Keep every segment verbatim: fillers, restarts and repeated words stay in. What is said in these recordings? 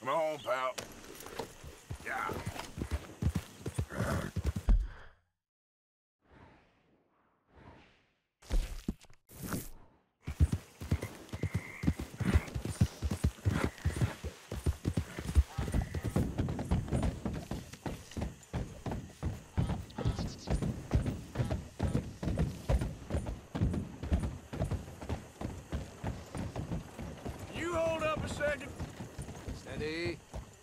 Come on, pal. Yeah. You hold up a second. Steady.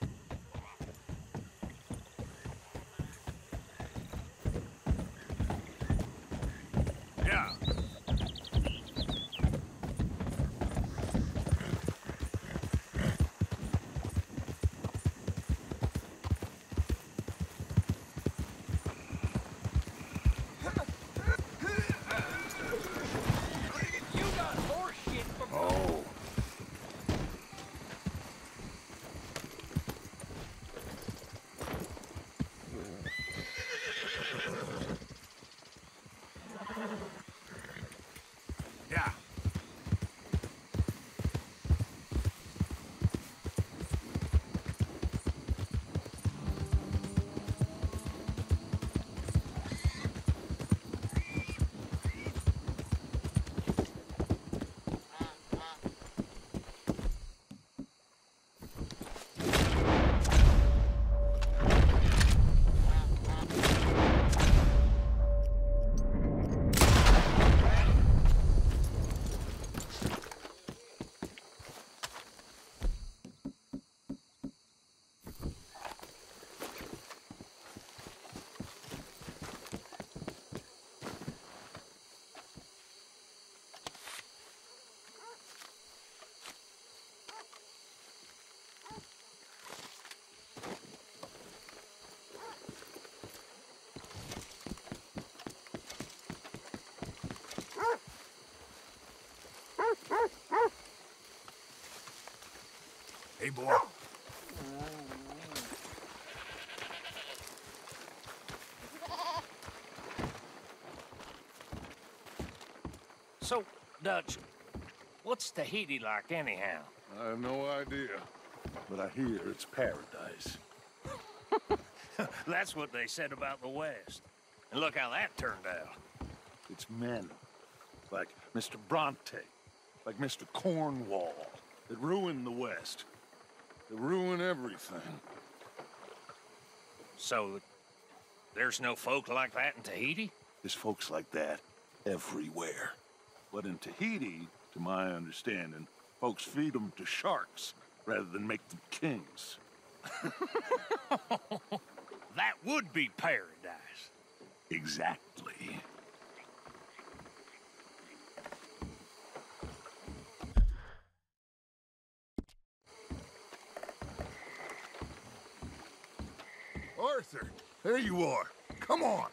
Yeah. You got horse shit from... Oh. Yeah. Hey, boy. So, Dutch, what's Tahiti like anyhow? I have no idea, but I hear it's paradise. That's what they said about the West. And look how that turned out. It's men, like Mister Bronte, like Mister Cornwall, that ruin the West. They ruin everything. So, there's no folk like that in Tahiti? There's folks like that everywhere. But in Tahiti, to my understanding, folks feed them to sharks rather than make them kings. That would be paradise. Exactly. Arthur, there you are. Come on.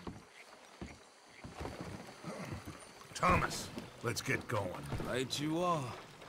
Thomas, let's get going. Right you are.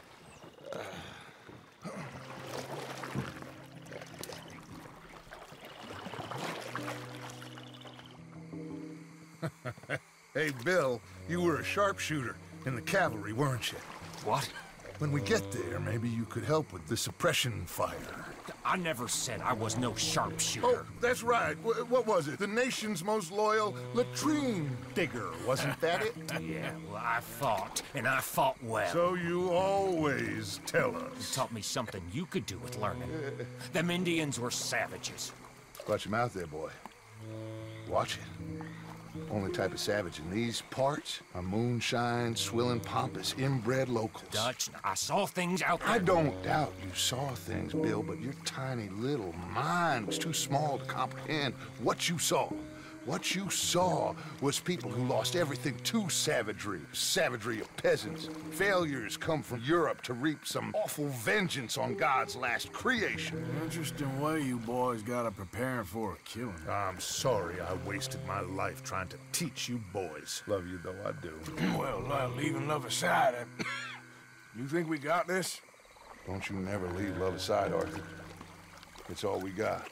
Hey, Bill, you were a sharpshooter in the cavalry, weren't you? What? When we get there, maybe you could help with the suppression fire. I never said I was no sharpshooter. Oh, that's right. W what was it? The nation's most loyal latrine digger, wasn't that it? Yeah, well, I fought, and I fought well. So you always tell You us. taught me something you could do with learning. Them Indians were savages. Watch him out there, boy. Watch it. Only type of savage in these parts are moonshine, swilling, pompous, inbred locals. Dutch, I saw things out there. I don't doubt you saw things, Bill, but your tiny little mind was too small to comprehend what you saw. What you saw was people who lost everything to savagery. Savagery of peasants. Failures come from Europe to reap some awful vengeance on God's last creation. Interesting way you boys got to preparing for a killing. I'm sorry I wasted my life trying to teach you boys. Love you though I do. Well, uh, leaving love aside, uh, you think we got this? Don't you never leave love aside, Arthur. It's all we got.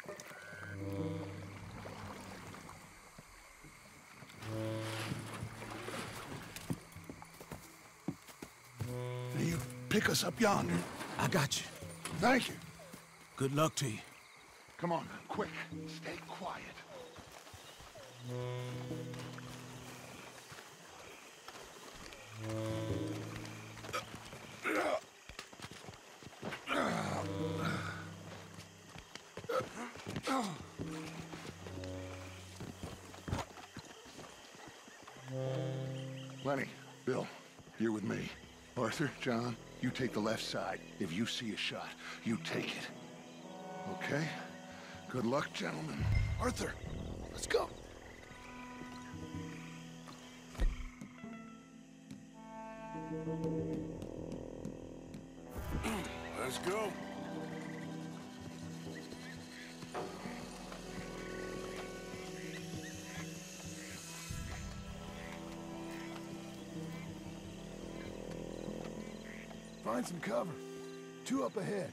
You pick us up yonder. I got you. Thank you. Good luck to you. Come on, quick. Stay quiet. Lenny, Bill, you're with me. Arthur, John, you take the left side. If you see a shot, you take it. Okay? Good luck, gentlemen. Arthur, let's go. Let's go. Find some cover. Two up ahead.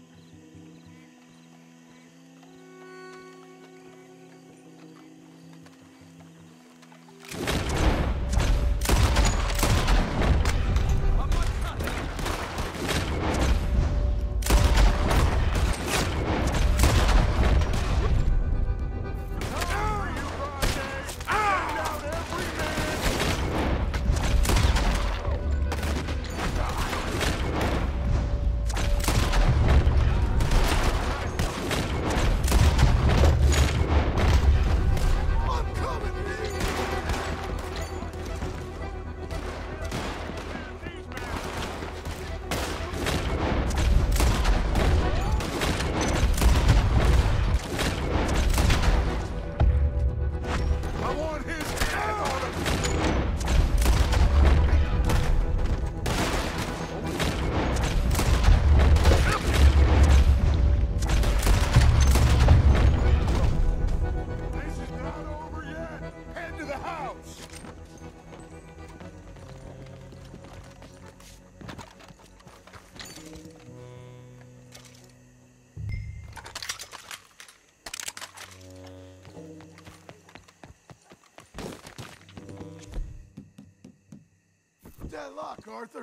That lock, Arthur.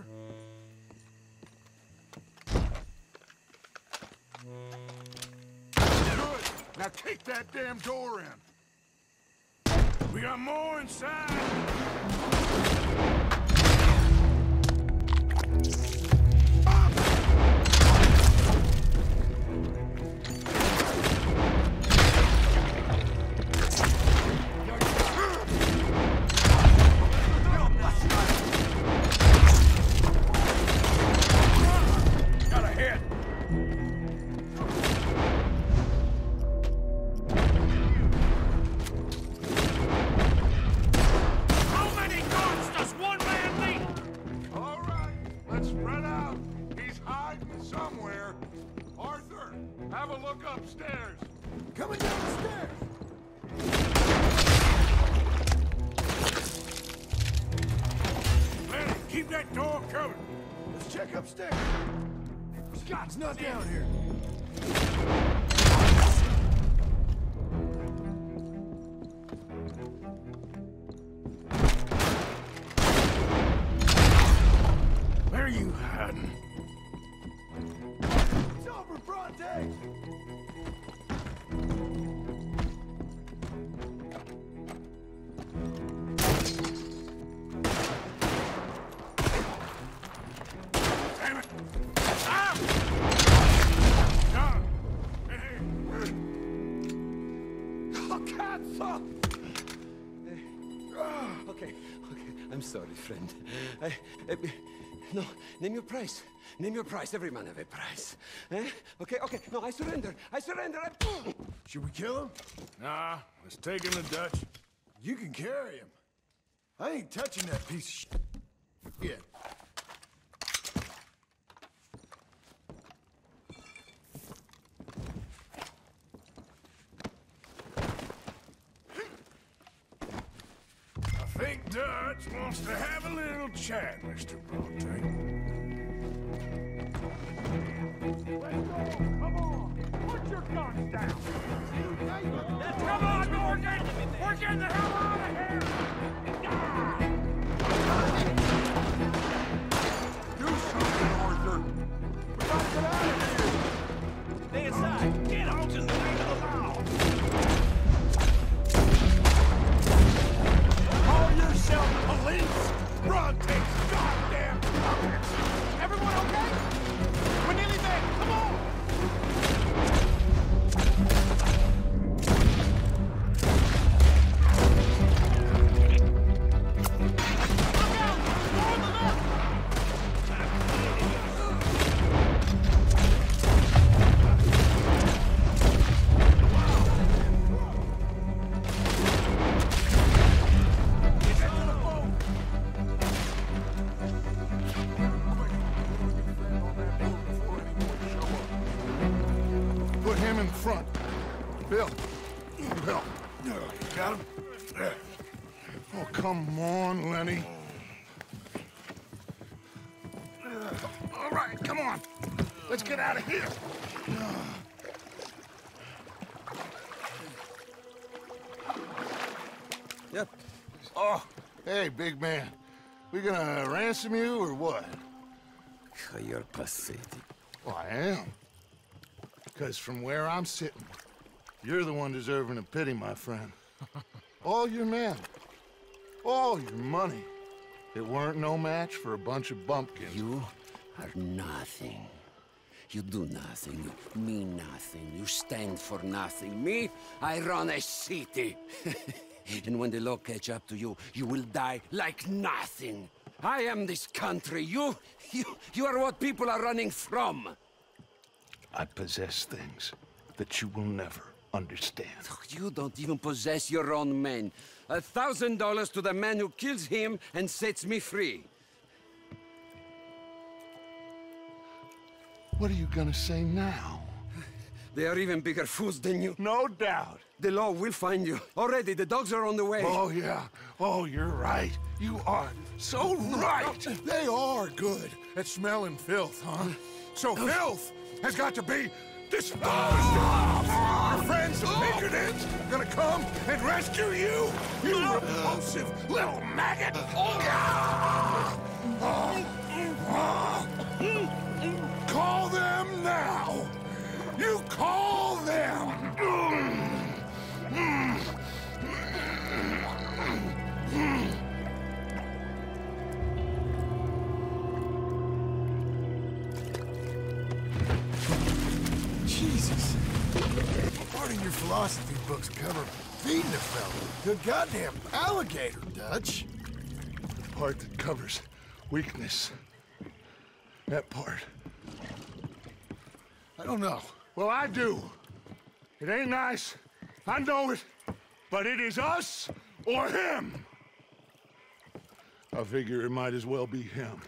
Good. Now kick that damn door in. We got more inside. Upstairs. Coming down the stairs. Lenny, keep that door covered. Let's check upstairs. Scott's not down here. Where are you hiding? It's over, Bronte! Damn it! Ah! John! Hey! Oh, cats up! Okay, okay, I'm sorry, friend. I, I, no, name your price. Name your price. Every man have a price. Eh? Okay, okay. No, I surrender. I surrender. I... Should we kill him? Nah, let's take him to Dutch. You can carry him. I ain't touching that piece of shit yet. I think Dutch wants to have a little chat, Mister Bronte. Come on! Put your guns down! Come on, Morgan! We're getting the hell out of here! Do something, Arthur. We gotta get out of here. Stay inside! him in front. Bill. Bill. Got him? Oh, come on, Lenny. All right, come on. Let's get out of here. Yep. Oh, hey, big man. We gonna ransom you or what? You're pathetic. Well, I am. Because from where I'm sitting, you're the one deserving of pity, my friend. All your men, all your money, it weren't no match for a bunch of bumpkins. You are nothing. You do nothing. You mean nothing. You stand for nothing. Me, I run a city. And when the law catch up to you, you will die like nothing. I am this country. You, you, you are what people are running from. I possess things that you will never understand. You don't even possess your own men. A thousand dollars to the man who kills him and sets me free. What are you gonna say now? They are even bigger fools than you. No doubt. The law will find you. Already, the dogs are on the way. Oh, yeah. Oh, you're right. You are so right. They are good at smelling filth, huh? So filth has got to be disposed of. Our friends the patrons are gonna come and rescue you, you repulsive little maggot. Call them now. You call them. Jesus. Part of your philosophy books cover feeding a fella to a goddamn alligator, Dutch. The part that covers weakness. That part. I don't know. Well, I do. It ain't nice. I know it. But it is us or him. I figure it might as well be him.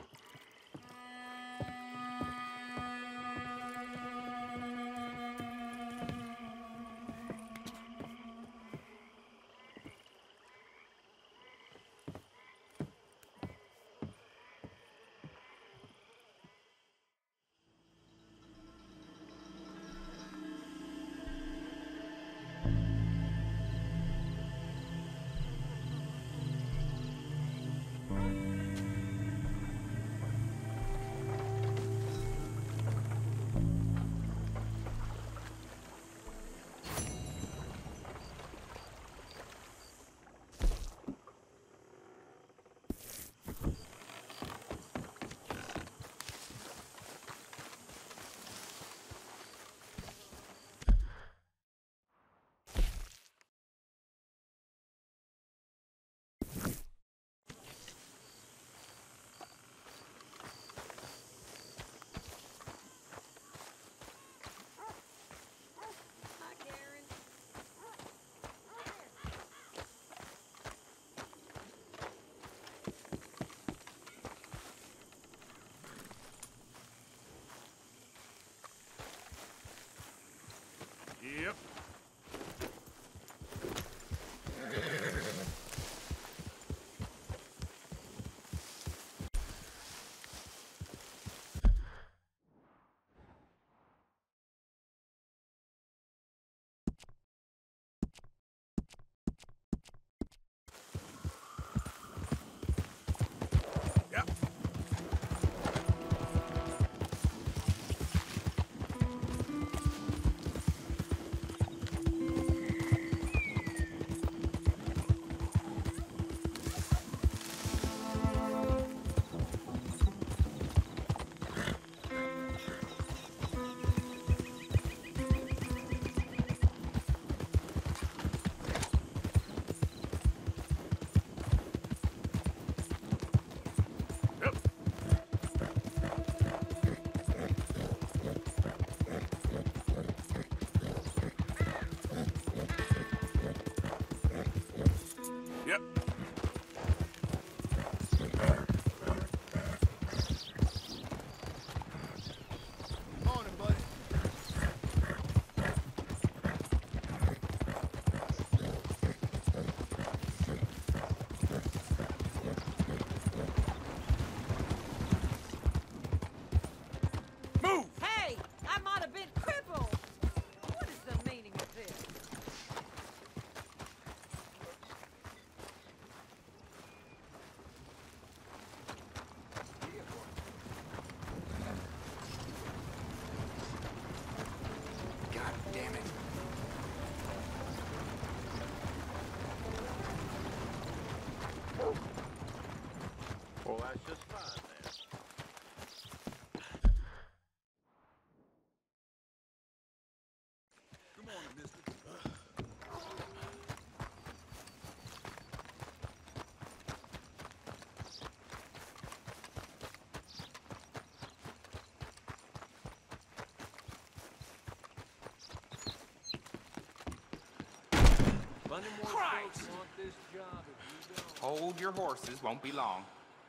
Christ! Hold your horses, won't be long.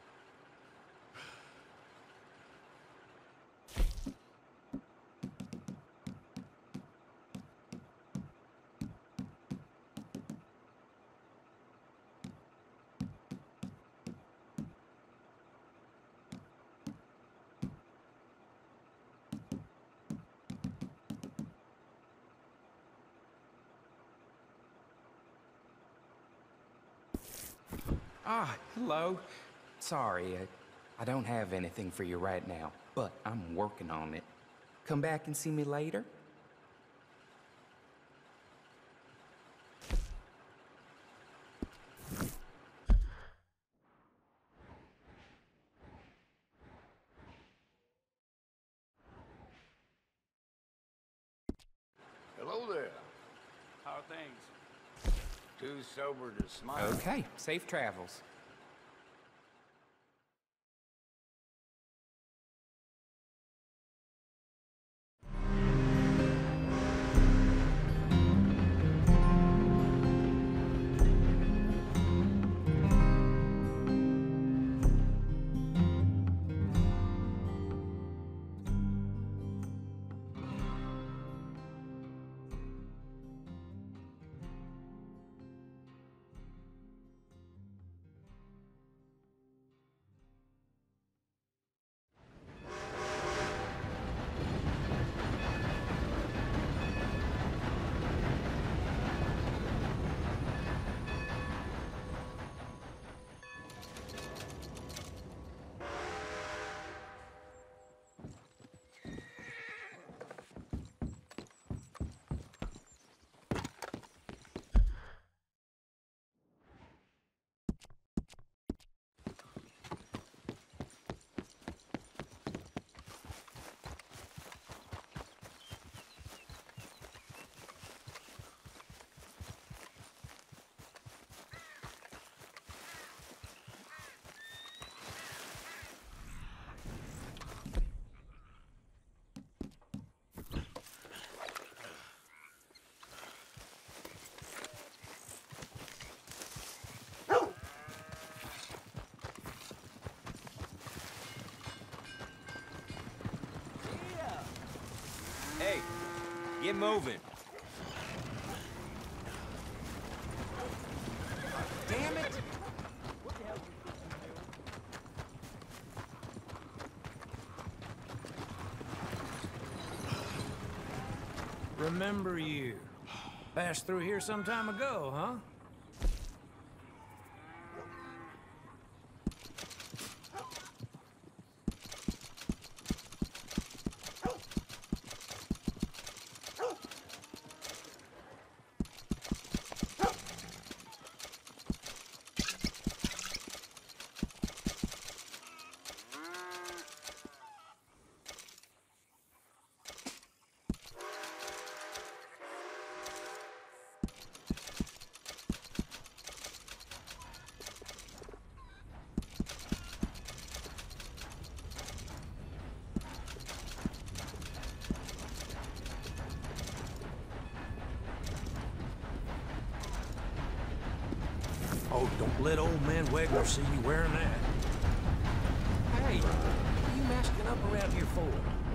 Ah, hello. Sorry, uh, I don't have anything for you right now, but I'm working on it. Come back and see me later? Hello there. How are things? Too sober to smile. Okay, safe travels. Hey, get moving. Damn it! Remember you. Passed through here some time ago, huh? Oh, don't let old man Wegner see you wearing that. Hey, what are you masking up around here for?